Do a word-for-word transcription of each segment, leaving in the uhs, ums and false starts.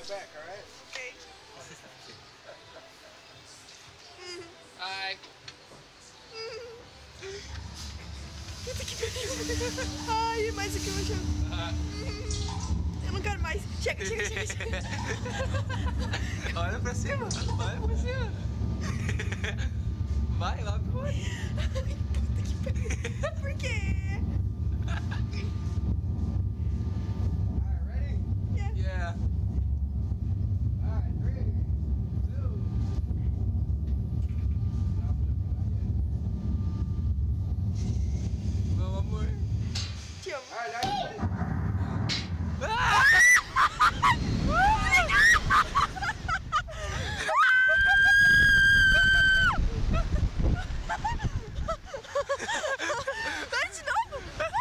back, alright? Okay. Ai. Puta que pariu. Ai, mais aqui eu já... Eu não quero mais. Chega, chega, chega, chega. Olha pra cima, olha pra cima. Vai lá pro outro. Ai, puta que pariu. Por quê? Alright, ready? Yeah. Yeah. Alright, three, two. Vamos, amor. Te amo. Alright, now you Vai de novo.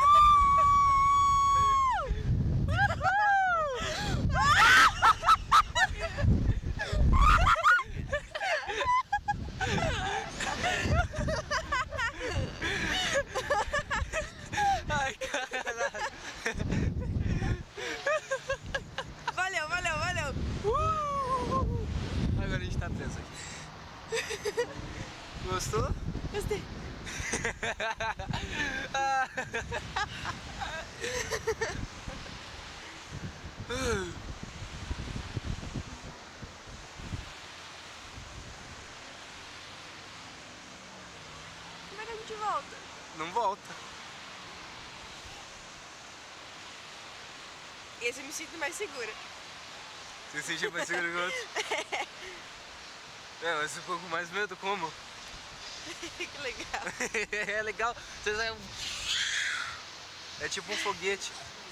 Ai, caralho. Valeu, valeu, valeu. Uh! Agora a gente tá preso aqui. Gostou? Gostei. Como é que a gente volta? Não volta. Esse eu me sinto mais segura. Você se sentiu mais seguro que o outro? É, mas você ficou com mais medo, como? Que legal. É legal. Você sai... É tipo um foguete.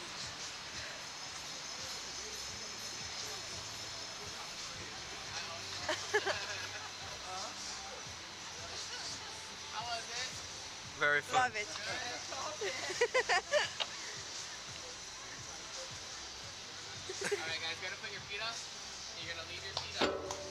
Very fun. Love it. Alright guys, you're gonna put your feet up, and you're gonna leave your feet up.